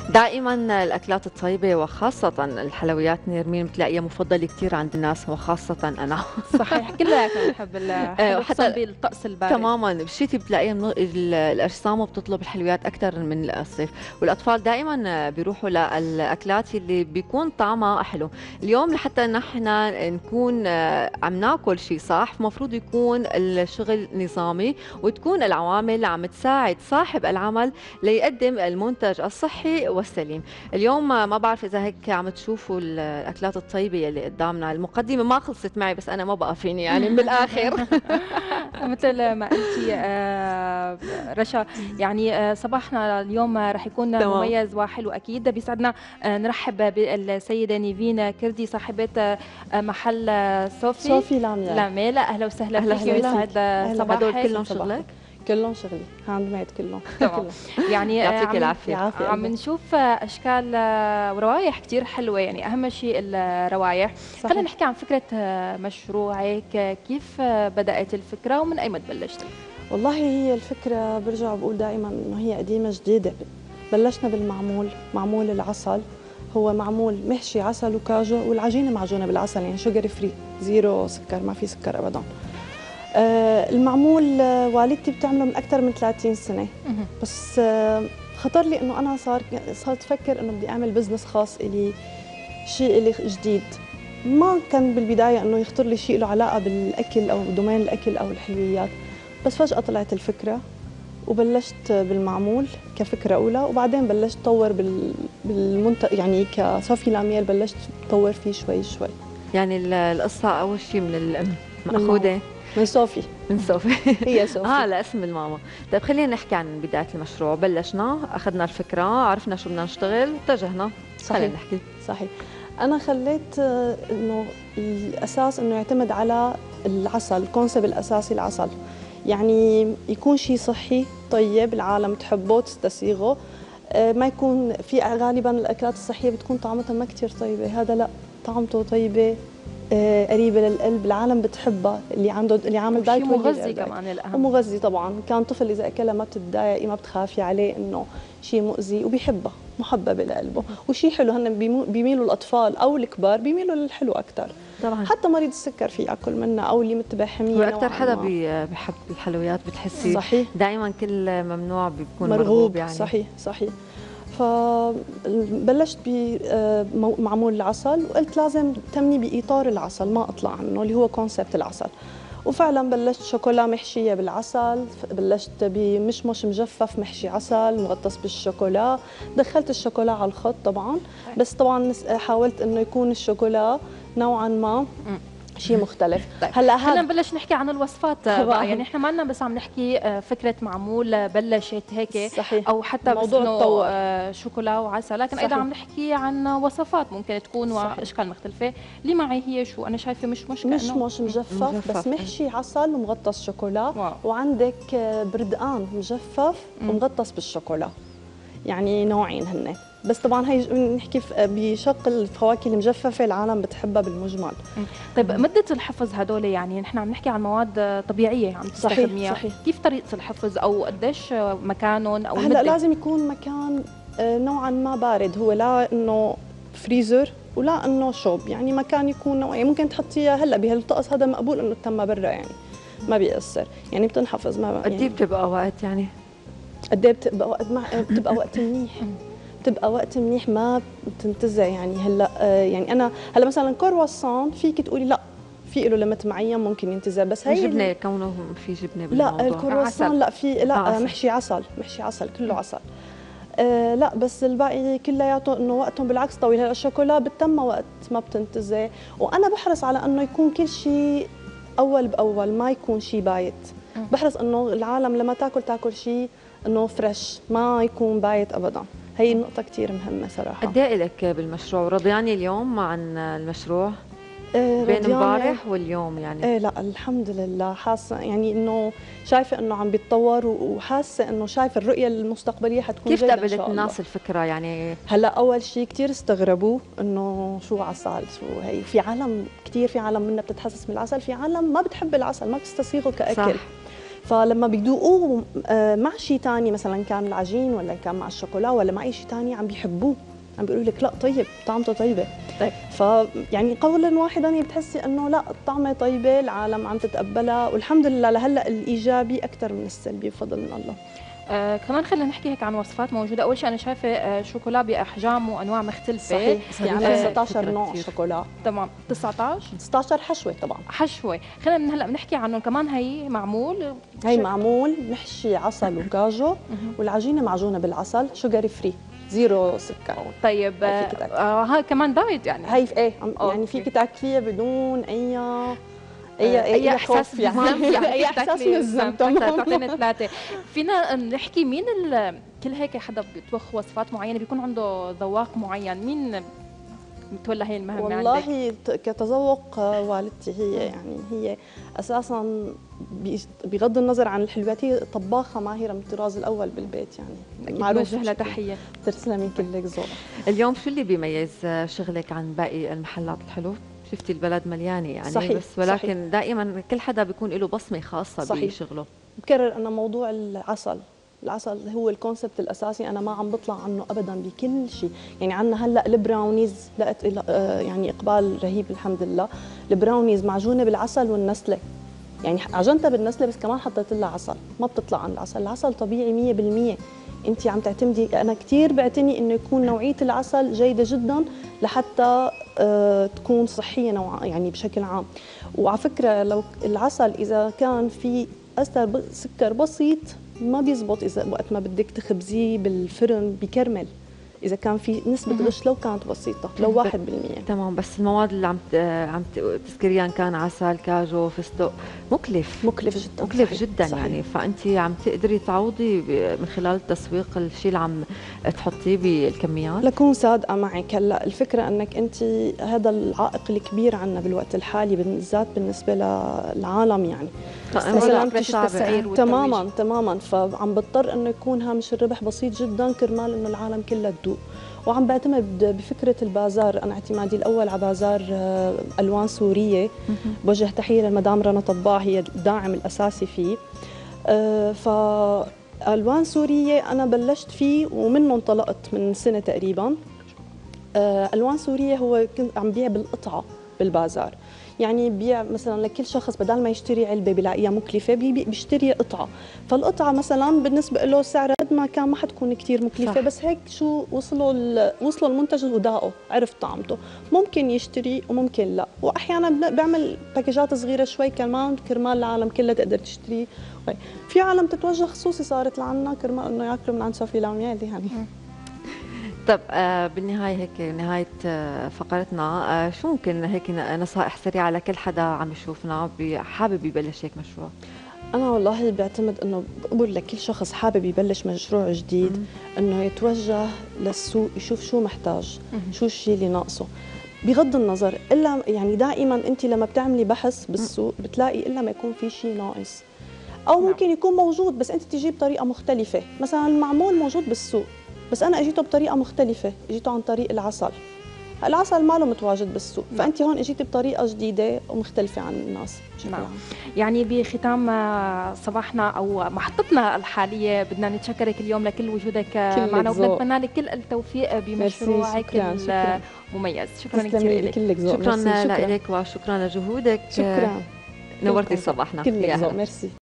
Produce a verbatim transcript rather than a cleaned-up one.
دائما الأكلات الطيبة وخاصة الحلويات نيرمين بتلاقيها مفضلة كثير عند الناس وخاصة أنا. صحيح، كلياتنا بنحب الحلو خصوصا بالطقس البارد. تماما بالشتي بتلاقيها من... الأجسام بتطلب الحلويات أكثر من الصيف، والأطفال دائما بيروحوا للأكلات اللي بيكون طعمها حلو. اليوم لحتى نحن نكون عم ناكل شيء صح المفروض يكون الشغل نظامي، وتكون العوامل عم تساعد صاحب العمل ليقدم المنتج الصحي والسليم. اليوم ما بعرف اذا هيك عم تشوفوا الاكلات الطيبه اللي قدامنا، المقدمه ما خلصت معي بس انا ما بقى فيني يعني بالاخر. مثل ما قلتي آه رشا، يعني آه صباحنا اليوم رح يكون تمام. مميز وحلو اكيد. بيسعدنا آه نرحب بالسيده نيفين كردي صاحبه آه محل صوفي صوفي لاميل. لاميل اهلا وسهلا فيك ويسعد صباحك. هدول كلهم شغلك؟ كلهم شغلي، هاند ميد كلهم. تمام. يعني يعطيك العافيه. عم نشوف اشكال وروايح كثير حلوه، يعني اهم شيء الروايح. خلينا نحكي عن فكره مشروعك، كيف بدات الفكره ومن اي متى بلشتي؟ والله هي الفكره برجع بقول دائما انه هي قديمه جديده. بلشنا بالمعمول، معمول العسل، هو معمول محشي عسل وكاجو، والعجينه معجونه بالعسل يعني شوجر فري، زيرو سكر، ما في سكر ابدا. آه المعمول آه والدتي بتعمله من اكثر من ثلاثين سنه، بس آه خطر لي انه انا صار صرت افكر انه بدي اعمل بزنس خاص الي، شيء الي جديد. ما كان بالبدايه انه يخطر لي شيء له علاقه بالاكل او دومين الاكل او الحلويات، بس فجاه طلعت الفكره وبلشت بالمعمول كفكره اولى، وبعدين بلشت طور بال بالمنتج يعني كصافي لاميل، بلشت طور فيه شوي شوي. يعني القصه اول شيء من الام ماخوذه من صوفي. من صوفي هي صوفي. اه لاسم الماما. طيب خلينا نحكي عن بدايه المشروع. بلشنا، اخذنا الفكره، عرفنا شو بدنا نشتغل، اتجهنا. خلينا نحكي. صحيح. انا خليت انه الاساس انه يعتمد على العسل، الكونسيبت الاساسي العسل، يعني يكون شيء صحي طيب العالم تحبه وتستسيغه، ما يكون في غالبا الاكلات الصحيه بتكون طعمتها ما كثير طيبه، هذا لا، طعمته طيبه قريبه للقلب، العالم بتحبها، اللي عنده اللي عامل دايت مغذي كمان الاهم، ومغذي طبعا. كان طفل اذا اكلها ما بتتضايقي، ما بتخافي عليه انه شيء مؤذي، وبيحبها محببه لقلبه. وشيء حلو، هن بيميلوا الاطفال او الكبار بيميلوا للحلو اكثر طبعا. حتى مريض السكر في ياكل منها، او اللي متبع حميه. واكثر حدا بحب الحلويات بتحسي صحيح، دائما كل ممنوع بيكون مرغوب, مرغوب يعني. صحيح صحيح. فبلشت بمعمول العسل، وقلت لازم تمني بإطار العسل ما أطلع عنه، اللي هو كونسبت العسل. وفعلا بلشت شوكولا محشية بالعسل، بلشت بمشمش مجفف محشي عسل مغطس بالشوكولا، دخلت الشوكولا على الخط طبعا، بس طبعا حاولت انه يكون الشوكولا نوعا ما شيء مختلف. طيب. هلا خلينا نبلش نحكي عن الوصفات بقى، يعني احنا ما لنا بس عم نحكي فكره معمول بلشت هيك صحيح. او حتى موضوع تطور شوكولا وعسل، لكن صحيح. ايضا عم نحكي عن وصفات ممكن تكون واشكال مختلفه. اللي معي هي شو انا شايفه مش مش مش مش مجفف, مجفف بس محشي عسل ومغطس شوكولا. واو. وعندك بردقان مجفف مم. ومغطس بالشوكولا، يعني نوعين هن. بس طبعا هي نحكي بشق الفواكه المجففه العالم بتحبها بالمجمل. طيب مده الحفظ هدول، يعني نحن عم نحكي عن مواد طبيعيه عم تستخدميها، صحيح. كيف طريقه الحفظ او قديش مكانهم او هلا لازم يكون مكان نوعا ما بارد، هو لا انه فريزر ولا انه شوب، يعني مكان يكون نوعي ممكن تحطيها هلا بهالطقس هذا مقبول انه تتم برا، يعني ما بيأثر، يعني بتنحفظ. ما قد ايه بتبقى وقت يعني؟ قد ايه بتبقى وقت؟ مع بتبقى وقت منيح، بتبقى وقت منيح ما بتنتزع. يعني هلا يعني انا هلا مثلا كرواسون فيك تقولي لا في له ليميت معين ممكن ينتزع، بس هي جبنه كونه في جبنه بالموضوع. لا الكرواسون لا في لا عسل. محشي عسل، محشي عسل كله عسل. آه لا بس الباقي كلياته انه وقتهم بالعكس طويل. هلا الشوكولا بتتم وقت ما بتنتزع، وانا بحرص على انه يكون كل شيء اول باول، ما يكون شيء بايت. بحرص انه العالم لما تاكل تاكل شيء انه فريش، ما يكون بايت ابدا. هي النقطة كثير مهمة صراحة. قد ايه لك بالمشروع ورضيانة اليوم عن المشروع؟ آه بين امبارح واليوم يعني؟ ايه لا الحمد لله، حاسة يعني انه شايفة انه عم بيتطور، وحاسة انه شايفة الرؤية المستقبلية حتكون كيف قبلت الناس الفكرة يعني؟ هلا اول شيء كثير استغربوا انه شو عسل، شو هي، في عالم كثير، في عالم منا بتتحسس من العسل، في عالم ما بتحب العسل، ما بتستصيغه كأكل. صح. فلما بيذوقوه آه، مع شيء ثاني، مثلا كان العجين ولا كان مع الشوكولا ولا مع اي شيء ثاني، عم بيحبوه، عم بيقولوا لك لا طيب طعمته طيبه. طيب. فيعني قولا واحدا بتحسي انه لا الطعمه طيبه، العالم عم تتقبلها، والحمد لله لهلا الايجابي اكثر من السلبي بفضل من الله. آه كمان خلينا نحكي هيك عن وصفات موجوده. اول شيء انا شايفه آه شوكولا باحجام وانواع مختلفه. صحيح، في عندنا تسعة عشر نوع شوكولا. تمام. تسعة عشر ستة عشر حشوه طبعا. حشوه. خلينا من هلا بنحكي عنهم كمان. هي معمول هي معمول محشي عسل وكاجو، والعجينه معجونه بالعسل، شوجر فري، زيرو سكر. طيب آه هاي كمان دايت يعني. هي ايه يعني فيك تاكليها بدون اي اي اي احساس يعني اي احساس من الذنب. تعطينا ثلاثه. فينا نحكي مين كل هيك حدا بيطبخ وصفات معينه بيكون عنده ذواق معين، مين متولى هي المهمه والله عندك؟ كتذوق والدتي، هي يعني هي اساسا بغض النظر عن الحلويات هي طباخه ماهره من الطراز الاول بالبيت، يعني معروف لها تحيه. تسلمي كلك ذوق. اليوم شو اللي بيميز شغلك عن باقي المحلات الحلو؟ شفتي البلد مليانه يعني، صحيح. بس ولكن صحيح. دائما كل حدا بيكون له بصمه خاصه صحيح. بشغله. بكرر انا موضوع العسل، العسل هو الكونسبت الاساسي، انا ما عم بطلع عنه ابدا بكل شيء. يعني عندنا هلا البراونيز لقيت يعني اقبال رهيب الحمد لله. البراونيز معجونه بالعسل والنسله، يعني عجنتها بالنسله بس كمان حطيت لها عسل، ما بتطلع عن العسل. العسل طبيعي مية بالمية. انت عم تعتمدي، انا كثير بعتني انه يكون نوعيه العسل جيده جدا لحتى آه تكون صحيه نوعا يعني بشكل عام. وعلى فكره لو العسل اذا كان في اثر سكر بسيط ما بيزبط، اذا وقت ما بدك تخبزيه بالفرن بكرمل اذا كان في نسبه غش لو كانت بسيطه، لو واحد بالمية. تمام. بس المواد اللي عم عم تذكريها ان كان عسل، كاجو، فستق، مكلف مكلف جدا مكلف صحيح. جدا صحيح. يعني، فانت عم تقدري تعوضي من خلال التسويق الشيء اللي عم تحطيه بالكميات. لكون صادقه معك، هلا الفكره انك انت هذا العائق الكبير عنا بالوقت الحالي بالذات بالنسبه للعالم يعني. مثلا التسعير تماما تماما، فعم بضطر انه يكون هامش الربح بسيط جدا كرمال انه العالم كلها تذوق. وعم بعتمد بفكره البازار، انا اعتمادي الاول على بازار الوان سوريه. بوجه تحيه للمدام رنا طباع، هي الداعم الاساسي فيه. ف الوان سوريه انا بلشت فيه ومنه انطلقت من سنه تقريبا. الوان سوريه هو كنت عم بيع بالقطعه بالبازار، يعني بيع مثلا لكل شخص بدل ما يشتري علبه بلاقيها مكلفه بيشتري قطعه، فالقطعه مثلا بالنسبه له سعرها قد ما كان ما حتكون كثير مكلفه صح. بس هيك شو وصلوا وصلوا المنتج وذاقه، عرف طعمته، ممكن يشتري وممكن لا. واحيانا بعمل باكجات صغيره شوي كمان كرمال العالم كلها تقدر تشتري. في عالم تتوجه خصوصي صارت لعنا كرمال انه ياكلوا من عند صافي لاميال يعني. طب آه بالنهاية هيك نهاية آه فقرتنا، آه شو ممكن هيك نصائح سريعة لكل حدا عم يشوفنا حابب يبلش هيك مشروع؟ أنا والله بعتمد إنه بقول لكل شخص حابب يبلش مشروع جديد إنه يتوجه للسوق يشوف شو محتاج، شو الشيء اللي ناقصه، بغض النظر إلا يعني دائما أنت لما بتعملي بحث بالسوق بتلاقي إلا ما يكون في شيء ناقص أو ممكن يكون موجود بس أنت تجيب بطريقة مختلفة. مثلا المعمول موجود بالسوق بس أنا أجيته بطريقة مختلفة، أجيته عن طريق العسل. العسل ما له متواجد بالسوق، فأنت هون أجيتي بطريقة جديدة ومختلفة عن الناس بشكل عام. يعني بختام صباحنا أو محطتنا الحالية بدنا نتشكرك اليوم لكل وجودك معنا، وبنتمنى لك كل التوفيق بمشروعك المميز. شكرا كثير لك. شكرا لك وشكرا لجهودك. شكرا، نورتي صباحنا. كلك ذوق. ميرسي.